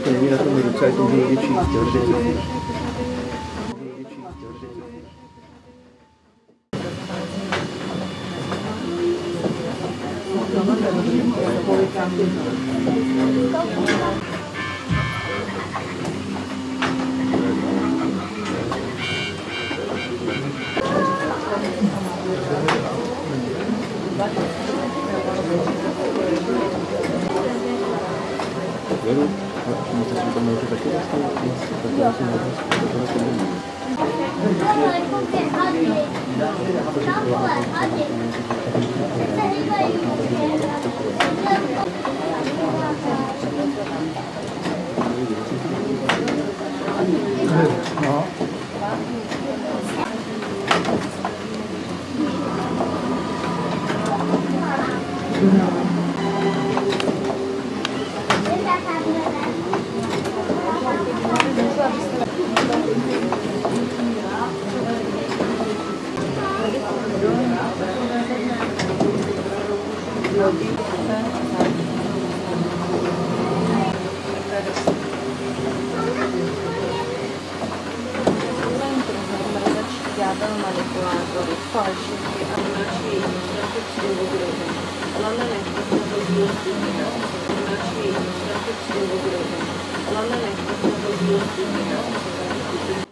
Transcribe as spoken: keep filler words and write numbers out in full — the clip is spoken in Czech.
to není na tom ruce, je to můžu lidi číst, jo, že Veru, můžete si tam můžete taky dostat, tak si no. Ďábel manipulátory, falšivky a vnáší strategickou vygrožení. Lamenek postavil Vnáší strategickou vygrožení. Lamenek postavil